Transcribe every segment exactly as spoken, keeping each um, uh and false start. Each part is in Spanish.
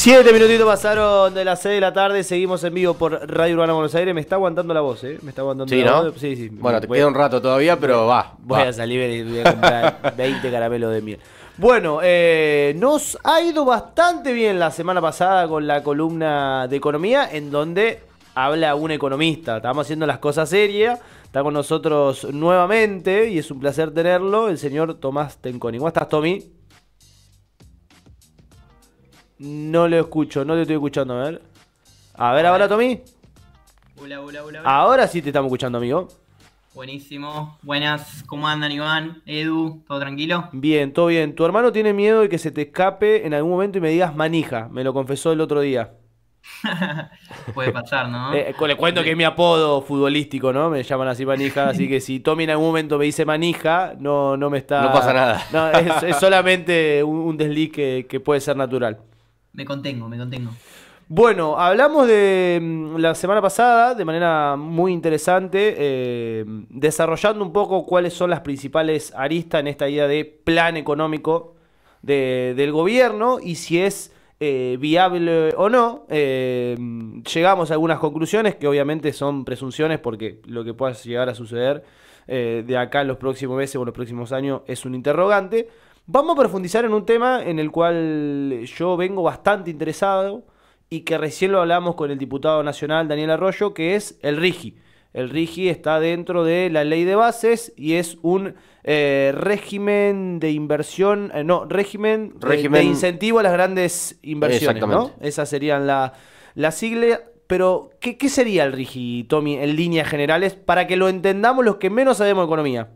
Siete minutitos pasaron de las seis de la tarde, seguimos en vivo por Radio Urbana Buenos Aires. Me está aguantando la voz, ¿eh? Me está aguantando sí, la ¿no? voz. Sí, sí. Bueno, te voy, queda un rato todavía, pero voy, va. Voy va. a salir y voy a comprar veinte caramelos de miel. Bueno, eh, nos ha ido bastante bien la semana pasada con la columna de economía, en donde habla un economista. Estamos haciendo las cosas serias. Está con nosotros nuevamente y es un placer tenerlo, el señor Tomás Tenconi. ¿Cómo estás, Tommy? No lo escucho, no te estoy escuchando, a ver. A ver, ahora, Tommy. Hola, hola, hola. Ahora sí te estamos escuchando, amigo. Buenísimo. Buenas, ¿cómo andan, Iván? Edu, ¿todo tranquilo? Bien, todo bien. Tu hermano tiene miedo de que se te escape en algún momento y me digas manija. Me lo confesó el otro día. Puede pasar, ¿no? Eh, le cuento que es mi apodo futbolístico, ¿no? Me llaman así manija, así que si Tommy en algún momento me dice manija, no, no me está... No pasa nada. No, es, es solamente un, un desliz que, que puede ser natural. Me contengo, me contengo. Bueno, hablamos de mm, la semana pasada de manera muy interesante, eh, desarrollando un poco cuáles son las principales aristas en esta idea de plan económico de, del gobierno y si es eh, viable o no. Eh, llegamos a algunas conclusiones que obviamente son presunciones porque lo que pueda llegar a suceder eh, de acá en los próximos meses o en los próximos años es un interrogante. Vamos a profundizar en un tema en el cual yo vengo bastante interesado y que recién lo hablamos con el diputado nacional Daniel Arroyo, que es el RIGI. El RIGI está dentro de la ley de bases y es un eh, régimen de inversión, eh, no, régimen, régimen de, de incentivo a las grandes inversiones, ¿no? Esas serían la, la sigla. Pero, ¿qué, ¿qué sería el RIGI, Tommy, en líneas generales, para que lo entendamos los que menos sabemos de economía?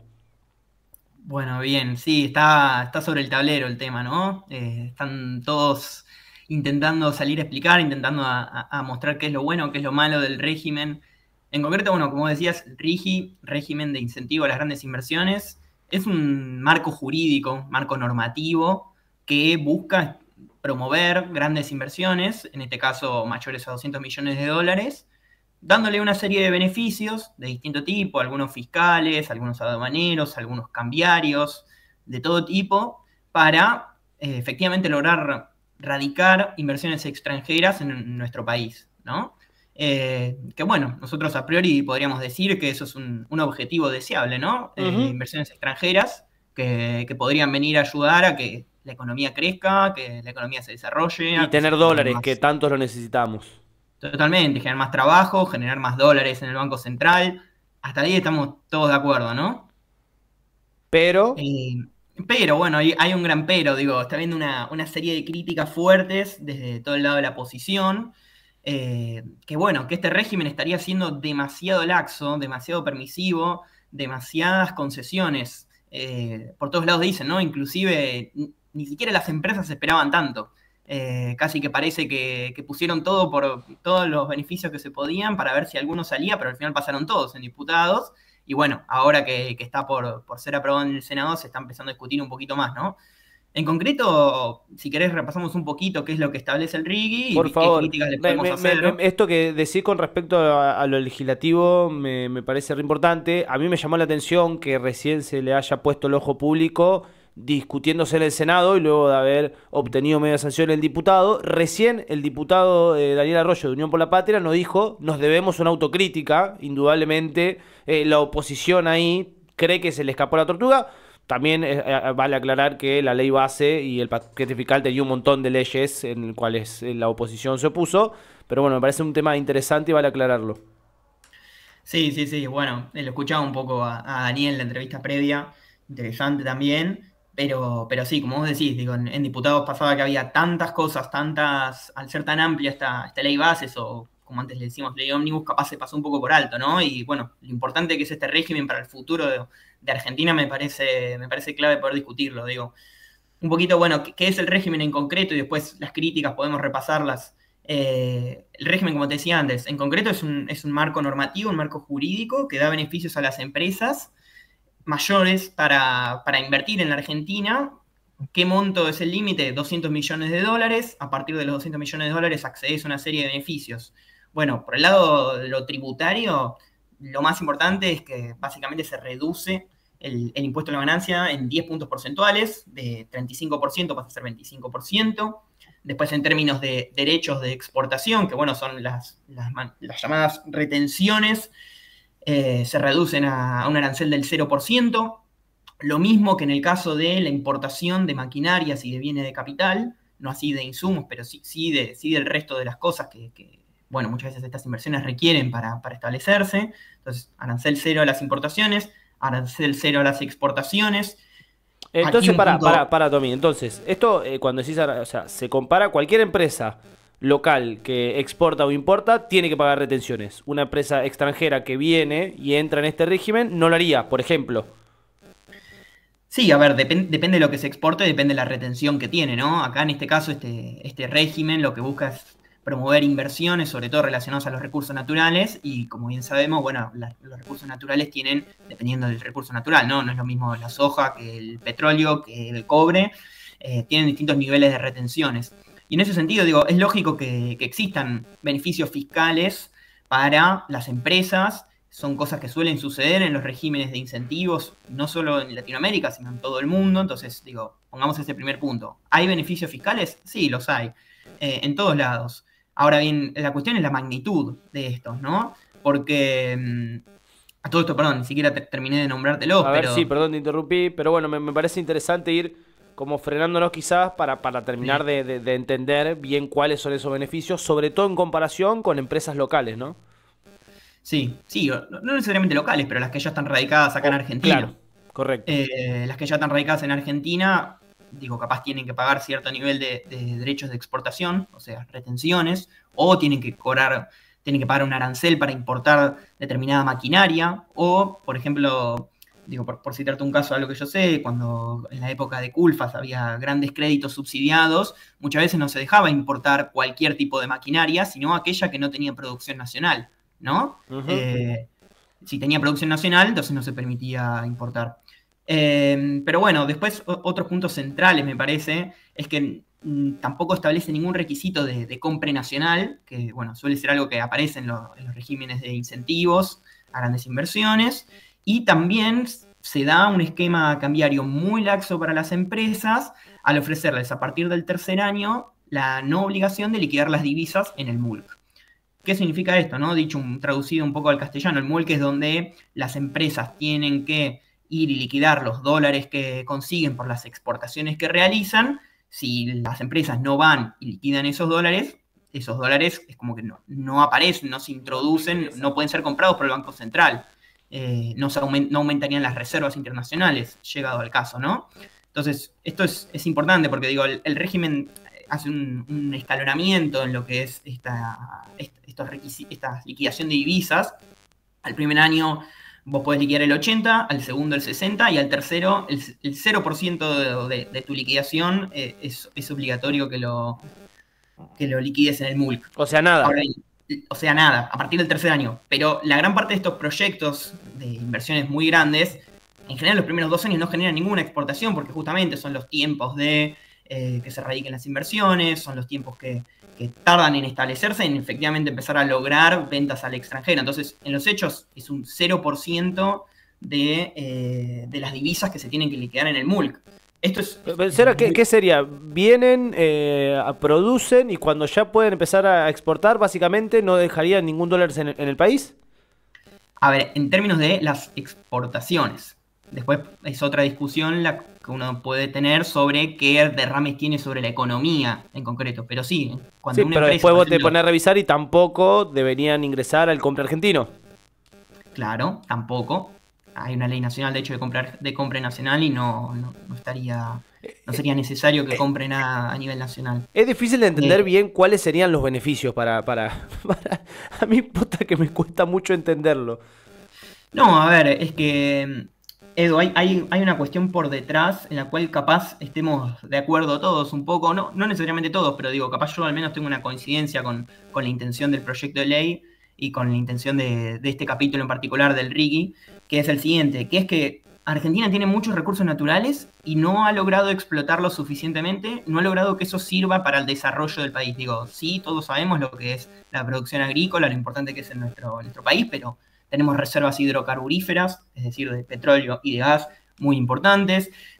Bueno, bien, sí, está, está sobre el tablero el tema, ¿no? Eh, están todos intentando salir a explicar, intentando a, a, a mostrar qué es lo bueno, qué es lo malo del régimen. En concreto, bueno, como decías, RIGI, régimen de incentivo a las grandes inversiones, es un marco jurídico, marco normativo, que busca promover grandes inversiones, en este caso mayores a doscientos millones de dólares, dándole una serie de beneficios de distinto tipo, algunos fiscales, algunos aduaneros, algunos cambiarios, de todo tipo, para eh, efectivamente lograr radicar inversiones extranjeras en nuestro país, ¿no? Eh, que bueno, nosotros a priori podríamos decir que eso es un, un objetivo deseable, ¿no? Uh-huh. eh, inversiones extranjeras que, que podrían venir a ayudar a que la economía crezca, que la economía se desarrolle. Y tener dólares, que tanto lo necesitamos. Totalmente, generar más trabajo, generar más dólares en el Banco Central. Hasta ahí estamos todos de acuerdo, ¿no? Pero... Eh, pero, bueno, hay, hay un gran pero, digo, está habiendo una, una serie de críticas fuertes desde todo el lado de la oposición, eh, que bueno, que este régimen estaría siendo demasiado laxo, demasiado permisivo, demasiadas concesiones. Eh, por todos lados dicen, ¿no? Inclusive ni siquiera las empresas esperaban tanto. Eh, casi que parece que, que pusieron todo por todos los beneficios que se podían para ver si alguno salía, pero al final pasaron todos en diputados. Y bueno, ahora que, que está por, por ser aprobado en el Senado, se está empezando a discutir un poquito más, ¿no? En concreto, si querés, repasamos un poquito qué es lo que establece el RIGI y por favor, qué críticas le podemos me, hacer. Me, me, esto que decís con respecto a, a lo legislativo me, me parece re importante. A mí me llamó la atención que recién se le haya puesto el ojo público discutiéndose en el Senado y luego de haber obtenido media sanción el diputado. Recién el diputado eh, Daniel Arroyo de Unión por la Patria nos dijo, nos debemos una autocrítica, indudablemente eh, la oposición ahí cree que se le escapó la tortuga. También eh, vale aclarar que la ley base y el paquete fiscal tenía un montón de leyes en las cuales la oposición se opuso, pero bueno, me parece un tema interesante y vale aclararlo. Sí, sí, sí, bueno, lo escuchaba un poco a, a Daniel en la entrevista previa, interesante también. Pero, pero sí, como vos decís, digo, en, en diputados pasaba que había tantas cosas, tantas, al ser tan amplia esta, esta ley bases, o como antes le decimos ley ómnibus, capaz se pasó un poco por alto, ¿no? Y bueno, lo importante que es este régimen para el futuro de, de Argentina me parece, me parece clave poder discutirlo, digo. Un poquito, bueno, ¿qué, qué es el régimen en concreto? Y después las críticas podemos repasarlas. Eh, el régimen, como te decía antes, en concreto es un, es un marco normativo, un marco jurídico que da beneficios a las empresas mayores para, para invertir en la Argentina. ¿Qué monto es el límite? doscientos millones de dólares. A partir de los doscientos millones de dólares accedes a una serie de beneficios. Bueno, por el lado de lo tributario, lo más importante es que básicamente se reduce el, el impuesto a la ganancia en diez puntos porcentuales, de treinta y cinco por ciento pasa a ser veinticinco por ciento. Después, en términos de derechos de exportación, que bueno, son las, las, las llamadas retenciones, eh, se reducen a, a un arancel del cero por ciento. Lo mismo que en el caso de la importación de maquinarias y de bienes de capital, no así de insumos, pero sí, sí, de, sí del resto de las cosas que, que, bueno, muchas veces estas inversiones requieren para, para establecerse. Entonces, arancel cero a las importaciones, arancel cero a las exportaciones. Aquí Entonces, un para, punto. para, para, Tommy. Entonces, esto, eh, cuando decís, ara- o sea, se compara cualquier empresa local que exporta o importa, tiene que pagar retenciones. Una empresa extranjera que viene y entra en este régimen no lo haría, por ejemplo. Sí, a ver, depen- depende de lo que se exporte, depende de la retención que tiene, ¿no? Acá en este caso, este, este régimen lo que busca es promover inversiones, sobre todo relacionadas a los recursos naturales, y como bien sabemos, bueno, la- los recursos naturales tienen, dependiendo del recurso natural, ¿no? No es lo mismo la soja que el petróleo, que el cobre, eh, tienen distintos niveles de retenciones. Y en ese sentido, digo, es lógico que, que existan beneficios fiscales para las empresas. Son cosas que suelen suceder en los regímenes de incentivos, no solo en Latinoamérica, sino en todo el mundo. Entonces, digo, pongamos ese primer punto. ¿Hay beneficios fiscales? Sí, los hay, eh, en todos lados. Ahora bien, la cuestión es la magnitud de estos, ¿no? Porque, mm, a todo esto, perdón, ni siquiera te- terminé de nombrártelos, A ver, sí, pero perdón, te interrumpí, pero bueno, me, me parece interesante ir como frenándonos quizás para, para terminar sí, de, de- de entender bien cuáles son esos beneficios, sobre todo en comparación con empresas locales, ¿no? sí, sí, no no necesariamente locales, pero las que ya están radicadas acá en O, claro, Argentina. correcto. Eh, las que ya están radicadas en Argentina, digo, capaz tienen que pagar cierto nivel de, de derechos de exportación, o sea, retenciones, o tienen que cobrar, tienen que pagar un arancel para importar determinada maquinaria, o, por ejemplo, digo, por, por citarte un caso, algo que yo sé, cuando en la época de Culfas había grandes créditos subsidiados, muchas veces no se dejaba importar cualquier tipo de maquinaria, sino aquella que no tenía producción nacional, ¿no? Ujú. Eh, si tenía producción nacional, entonces no se permitía importar. Eh, pero bueno, después o- otros puntos centrales, me parece, es que mm, tampoco establece ningún requisito de, de compra nacional, que bueno, suele ser algo que aparece en, lo- en los regímenes de incentivos a grandes inversiones, y también se da un esquema cambiario muy laxo para las empresas al ofrecerles a partir del tercer año la no obligación de liquidar las divisas en el M U L C. ¿Qué significa esto, no? Dicho, un- traducido un poco al castellano, el M U L C es donde las empresas tienen que ir y liquidar los dólares que consiguen por las exportaciones que realizan. Si las empresas no van y liquidan esos dólares, esos dólares es como que no, no aparecen, no se introducen, no pueden ser comprados por el Banco Central. Eh, no, se aument- no aumentarían las reservas internacionales, llegado al caso, ¿no? Entonces, esto es, es importante porque, digo, el, el régimen hace un, un escalonamiento en lo que es esta, estos esta liquidación de divisas. Al primer año vos podés liquidar el ochenta, al segundo el sesenta y al tercero el, el cero por ciento de, de, de, tu liquidación eh, es, es, obligatorio que lo, que lo liquides en el M U L C. O sea, nada. Ahora, o sea, nada, a partir del tercer año. Pero la gran parte de estos proyectos de inversiones muy grandes, en general los primeros dos años no generan ninguna exportación porque justamente son los tiempos de eh, que se radiquen las inversiones, son los tiempos que, que tardan en establecerse, en efectivamente empezar a lograr ventas al extranjero. Entonces, en los hechos es un cero por ciento de, eh, de las divisas que se tienen que liquidar en el M U L C. Esto es, es, es ¿Qué, muy... qué sería? Vienen, eh, producen y cuando ya pueden empezar a exportar, básicamente no dejarían ningún dólar en el, en el país. A ver, en términos de las exportaciones. Después es otra discusión la que uno puede tener sobre qué derrames tiene sobre la economía en concreto. Pero sí, Sí, cuando una pero empresa, después por vos te ejemplo, pones a revisar y tampoco deberían ingresar al compra argentino. claro, tampoco. Hay una ley nacional, de hecho, de compra, de compra nacional y no, no, no estaría, no sería necesario que compren a, a nivel nacional. Es difícil de entender Eh, bien cuáles serían los beneficios para, para, para... A mí puta que me cuesta mucho entenderlo. no, a ver, es que, Edu, hay, hay, hay una cuestión por detrás en la cual capaz estemos de acuerdo todos un poco, no, no necesariamente todos, pero digo, capaz yo al menos tengo una coincidencia con, con la intención del proyecto de ley y con la intención de, de este capítulo en particular del RIGI, que es el siguiente, que es que Argentina tiene muchos recursos naturales y no ha logrado explotarlos suficientemente, no ha logrado que eso sirva para el desarrollo del país. Digo, sí, todos sabemos lo que es la producción agrícola, lo importante que es en nuestro, en nuestro país, pero tenemos reservas hidrocarburíferas, es decir, de petróleo y de gas, muy importantes.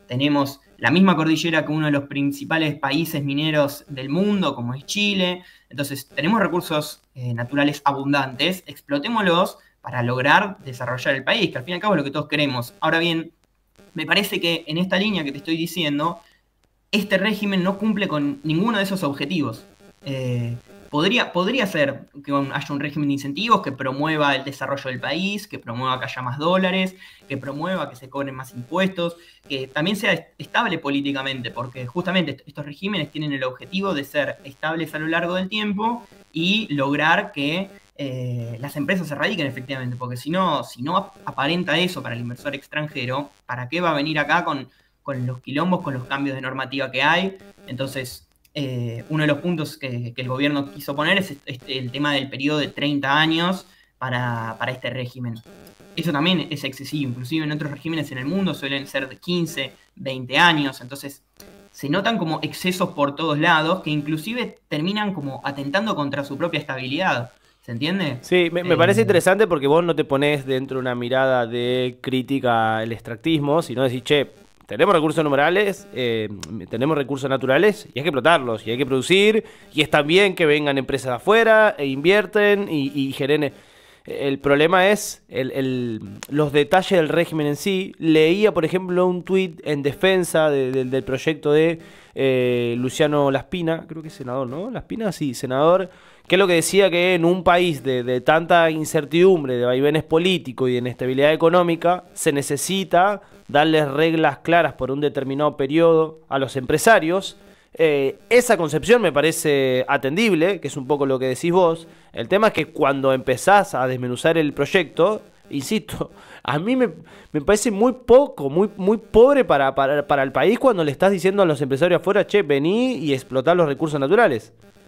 tenemos la misma cordillera que uno de los principales países mineros del mundo, como es Chile. Entonces, tenemos recursos eh, naturales abundantes, explotémoslos para lograr desarrollar el país, que al fin y al cabo es lo que todos queremos. Ahora bien, me parece que en esta línea que te estoy diciendo, este régimen no cumple con ninguno de esos objetivos. Eh, podría, podría ser que haya un régimen de incentivos que promueva el desarrollo del país, que promueva que haya más dólares, que promueva que se cobren más impuestos, que también sea estable políticamente, porque justamente estos regímenes tienen el objetivo de ser estables a lo largo del tiempo y lograr que eh, las empresas se radiquen efectivamente, porque si no, si no aparenta eso para el inversor extranjero, ¿para qué va a venir acá con, con los quilombos, con los cambios de normativa que hay? Entonces, eh, uno de los puntos que, que el gobierno quiso poner es este, el tema del periodo de treinta años para, para este régimen. Eso también es excesivo, inclusive en otros regímenes en el mundo suelen ser de quince, veinte años, entonces se notan como excesos por todos lados que inclusive terminan como atentando contra su propia estabilidad. ¿Se entiende? Sí, me, me Eh, parece interesante porque vos no te pones dentro de una mirada de crítica al extractivismo, sino decís, che, tenemos recursos naturales, eh, tenemos recursos naturales y hay que explotarlos y hay que producir y está bien que vengan empresas de afuera e invierten y, y generen. El problema es el, el, los detalles del régimen en sí. Leía, por ejemplo, un tuit en defensa de, de, del proyecto de eh, Luciano Laspina, creo que es senador, ¿no? Laspina, sí, senador, que es lo que decía que en un país de, de tanta incertidumbre, de vaivenes políticos y de inestabilidad económica, se necesita darles reglas claras por un determinado periodo a los empresarios. Eh, esa concepción me parece atendible, que es un poco lo que decís vos. El tema es que cuando empezás a desmenuzar el proyecto, insisto, a mí me, me parece muy poco, muy, muy pobre para, para, para el país cuando le estás diciendo a los empresarios afuera, che, vení y explotá los recursos naturales.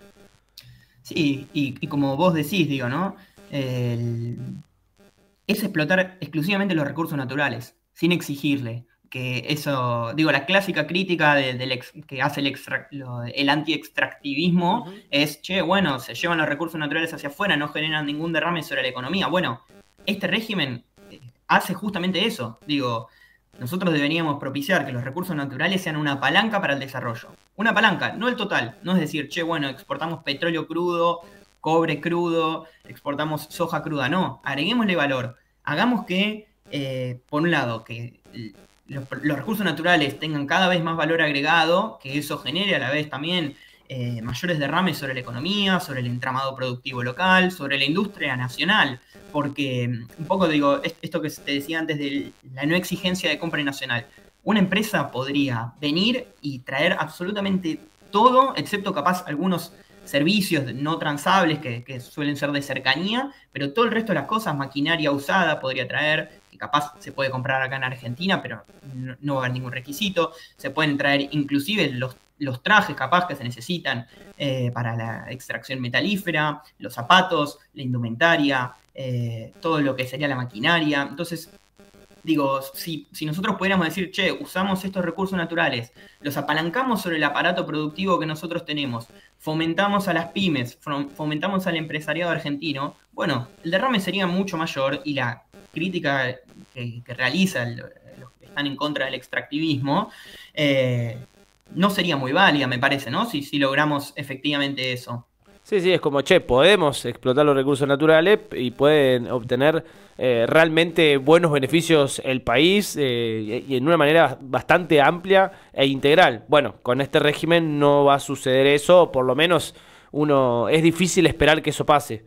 Sí, y, y como vos decís, digo, ¿no? El- es explotar exclusivamente los recursos naturales, sin exigirle. Que eso, digo, la clásica crítica de- del ex- que hace el, extra- lo- el anti-extractivismo Ujú. es, che, bueno, se llevan los recursos naturales hacia afuera, no generan ningún derrame sobre la economía. Bueno, este régimen eh, hace justamente eso. Digo, nosotros deberíamos propiciar que los recursos naturales sean una palanca para el desarrollo. Una palanca, no el total. No es decir, che, bueno, exportamos petróleo crudo, cobre crudo, exportamos soja cruda. No, agreguémosle valor. Hagamos que, eh, por un lado, que los, los recursos naturales tengan cada vez más valor agregado, que eso genere a la vez también eh, mayores derrames sobre la economía, sobre el entramado productivo local, sobre la industria nacional, porque un poco digo, esto que te decía antes de la no exigencia de compra nacional, una empresa podría venir y traer absolutamente todo, excepto capaz algunos servicios no transables que, que suelen ser de cercanía, pero todo el resto de las cosas, maquinaria usada podría traer, que capaz se puede comprar acá en Argentina, pero no, no va a haber ningún requisito, se pueden traer inclusive los los trajes capaz que se necesitan eh, para la extracción metalífera, los zapatos, la indumentaria, eh, todo lo que sería la maquinaria. Entonces, digo, si, si nosotros pudiéramos decir, che, usamos estos recursos naturales, los apalancamos sobre el aparato productivo que nosotros tenemos, fomentamos a las pymes, fomentamos al empresariado argentino, bueno, el derrame sería mucho mayor y la crítica que, que realizan los que están en contra del extractivismo, eh, no sería muy válida, me parece, ¿no? Si, si logramos efectivamente eso. Sí, sí, es como, che, podemos explotar los recursos naturales y pueden obtener eh, realmente buenos beneficios el país eh, y en una manera bastante amplia e integral. Bueno, con este régimen no va a suceder eso, o por lo menos uno es difícil esperar que eso pase.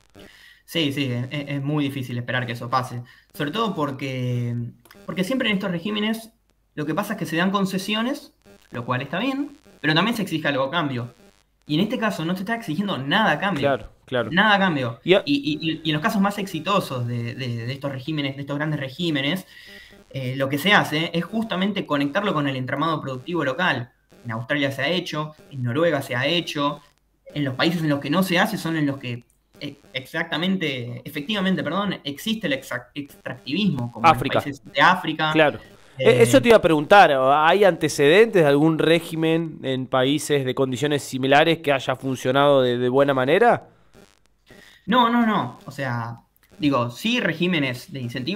Sí, sí, es, es muy difícil esperar que eso pase. Sobre todo porque, porque siempre en estos regímenes lo que pasa es que se dan concesiones, lo cual está bien, pero también se exige algo a cambio. Y en este caso no se está exigiendo nada a cambio. Claro, claro. Nada a cambio. Y, a- Y, y- y en los casos más exitosos de, de- de estos regímenes, de estos grandes regímenes, eh, lo que se hace es justamente conectarlo con el entramado productivo local. En Australia se ha hecho, en Noruega se ha hecho, en los países en los que no se hace son en los que eh, exactamente, efectivamente, perdón, existe el extra- extractivismo, como en los África, países de África. claro. E- Eso eh, te iba a preguntar, ¿hay antecedentes de algún régimen en países de condiciones similares que haya funcionado de, de buena manera? No, no, no. O sea, digo, sí regímenes de incentivos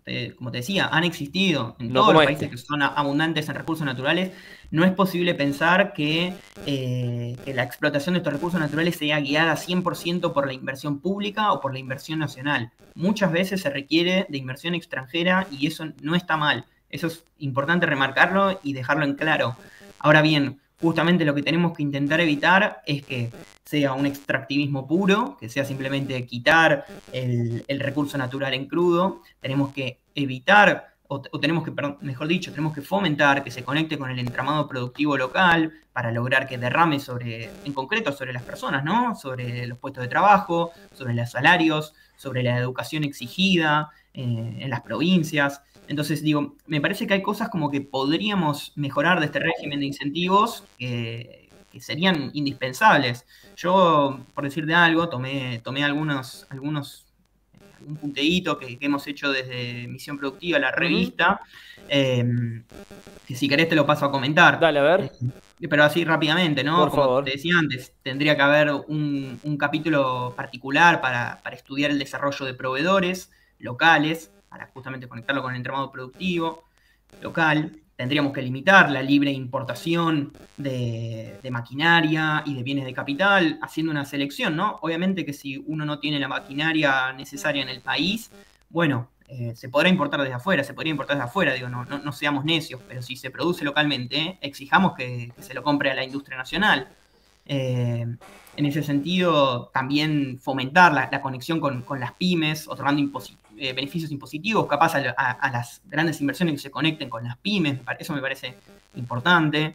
te- como te decía, han existido en No todos como los países este. que son a- abundantes en recursos naturales. No es posible pensar que, eh, que la explotación de estos recursos naturales sea guiada cien por ciento por la inversión pública o por la inversión nacional. Muchas veces se requiere de inversión extranjera y eso no está mal. Eso es importante remarcarlo y dejarlo en claro. Ahora bien, justamente lo que tenemos que intentar evitar es que sea un extractivismo puro, que sea simplemente quitar el, el recurso natural en crudo. Tenemos que evitar, o, o tenemos que, perdón, mejor dicho, tenemos que fomentar que se conecte con el entramado productivo local para lograr que derrame sobre, en concreto, sobre las personas, ¿no? Sobre los puestos de trabajo, sobre los salarios, sobre la educación exigida eh, en las provincias. Entonces, digo, me parece que hay cosas como que podríamos mejorar de este régimen de incentivos que, que serían indispensables. Yo, por decir de algo, tomé, tomé algunos, algunos, algún punteíto que, que hemos hecho desde Misión Productiva, la Ujú. revista, eh, que si querés te lo paso a comentar. Dale, a Eh, ver, pero así rápidamente, ¿no? por Como te favor. decía antes, tendría que haber un, un capítulo particular para, para estudiar el desarrollo de proveedores locales, para justamente conectarlo con el entramado productivo local. Tendríamos que limitar la libre importación de, de maquinaria y de bienes de capital, haciendo una selección, ¿no? Obviamente que si uno no tiene la maquinaria necesaria en el país, bueno, eh, se podrá importar desde afuera, se podría importar desde afuera, digo, no, no, no seamos necios, pero si se produce localmente, ¿eh? Exijamos que, que se lo compre a la industria nacional. Eh, en ese sentido, también fomentar la, la conexión con, con, las pymes, otorgando imposi eh, beneficios impositivos, capaz a, a, a, las grandes inversiones que se conecten con las pymes, eso me parece importante.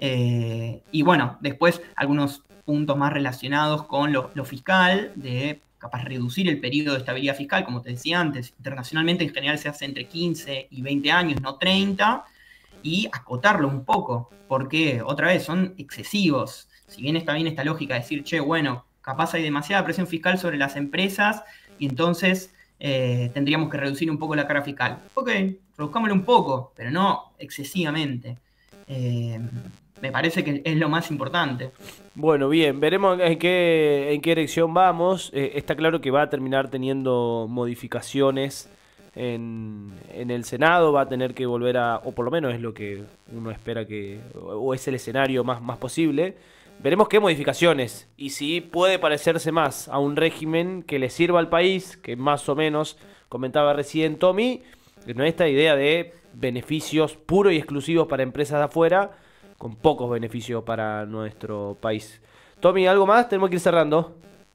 Eh, y bueno, después algunos puntos más relacionados con lo, lo fiscal, de capaz reducir el periodo de estabilidad fiscal, como te decía antes, internacionalmente en general se hace entre quince y veinte años, no treinta, y acotarlo un poco, porque otra vez son excesivos. Si bien está bien esta lógica de decir, che, bueno, capaz hay demasiada presión fiscal sobre las empresas y entonces eh, tendríamos que reducir un poco la carga fiscal. Ok, reduzcámoslo un poco, pero no excesivamente. Eh, me parece que es lo más importante. Bueno, bien, veremos en qué, en qué dirección vamos. Eh, está claro que va a terminar teniendo modificaciones en, en el Senado, va a tener que volver a, o por lo menos es lo que uno espera que, o es el escenario más, más posible. Veremos qué modificaciones y si puede parecerse más a un régimen que le sirva al país, que más o menos comentaba recién Tommy, que no esta idea de beneficios puros y exclusivos para empresas de afuera con pocos beneficios para nuestro país. Tommy, ¿algo más? Tenemos que ir cerrando.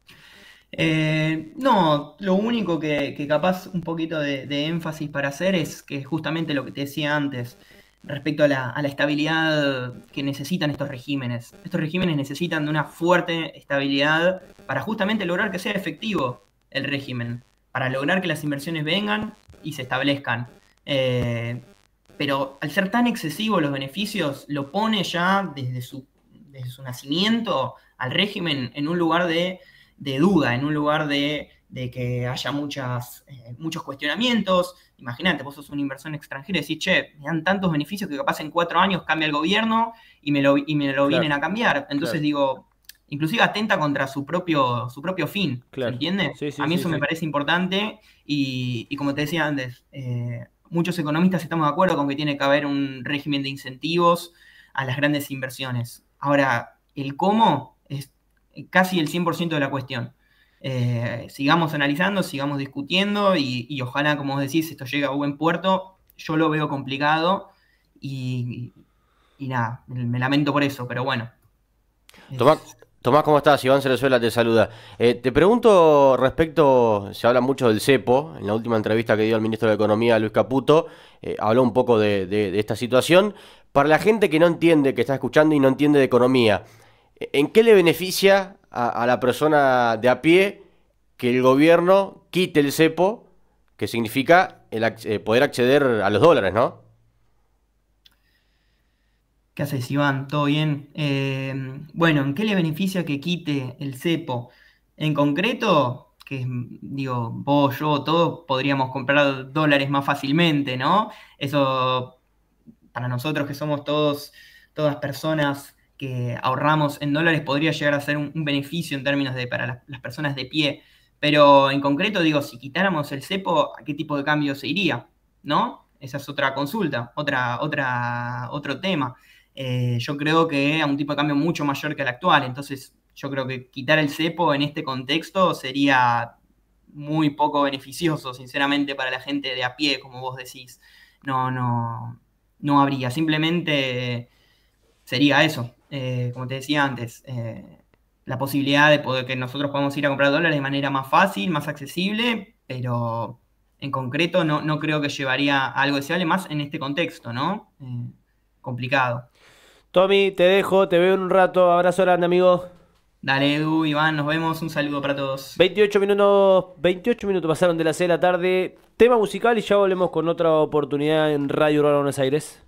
Eh, no, lo único que, que capaz un poquito de, de énfasis para hacer es que justamente lo que te decía antes respecto a la, a la estabilidad que necesitan estos regímenes. Estos regímenes necesitan de una fuerte estabilidad para justamente lograr que sea efectivo el régimen, para lograr que las inversiones vengan y se establezcan. Eh, pero al ser tan excesivos los beneficios, lo pone ya desde su, desde su nacimiento al régimen en un lugar de de duda, en un lugar de, de que haya muchas, eh, muchos cuestionamientos. Imagínate, vos sos una inversión extranjera y decís, che, me dan tantos beneficios que capaz en cuatro años cambia el gobierno y me lo, y me lo Claro, vienen a cambiar. Entonces claro, digo, inclusive atenta contra su propio, su propio fin, ¿se claro. entiende? Sí, A sí, mí sí, eso me sí. parece importante y, y como te decía antes, eh, muchos economistas estamos de acuerdo con que tiene que haber un régimen de incentivos a las grandes inversiones. Ahora, el cómo es casi el cien por ciento de la cuestión. Eh, sigamos analizando, sigamos discutiendo y, y, ojalá, como vos decís, esto llegue a buen puerto. Yo lo veo complicado y, y, y nada, me, me, lamento por eso, pero bueno. Tomás, Es... Tomás, ¿cómo estás? Iván Cerezuela te saluda. Eh, te pregunto respecto, se habla mucho del cepo, en la última entrevista que dio el ministro de Economía, Luis Caputo, eh, habló un poco de, de, de esta situación. Para la gente que no entiende, que está escuchando y no entiende de economía, ¿en qué le beneficia a, a la persona de a pie que el gobierno quite el cepo, que significa el, eh, poder acceder a los dólares, ¿no? ¿Qué haces, Iván? ¿Todo bien? Eh, bueno, ¿en qué le beneficia que quite el cepo? En concreto, que digo, vos, yo, todos podríamos comprar dólares más fácilmente, ¿no? Eso, para nosotros que somos todos, todas personas que ahorramos en dólares, podría llegar a ser un, un beneficio en términos de para las, las personas de pie. Pero en concreto, digo, si quitáramos el cepo, ¿a qué tipo de cambio se iría? ¿no? Esa es otra consulta, otra, otra, otro tema. Eh, yo creo que a un tipo de cambio mucho mayor que el actual, entonces yo creo que quitar el cepo en este contexto sería muy poco beneficioso, sinceramente, para la gente de a pie, como vos decís. No, no, no habría, simplemente sería eso, eh, como te decía antes, eh, la posibilidad de poder que nosotros podamos ir a comprar dólares de manera más fácil, más accesible, pero en concreto no, no creo que llevaría a algo deseable más en este contexto, ¿no? Eh, complicado. Tommy, te dejo, te veo en un rato. Abrazo grande, amigo. Dale, Edu, Iván, nos vemos, un saludo para todos. veintiocho minutos, veintiocho minutos pasaron de las seis de la tarde. Tema musical y ya volvemos con otra oportunidad en Radio Urbana Buenos Aires.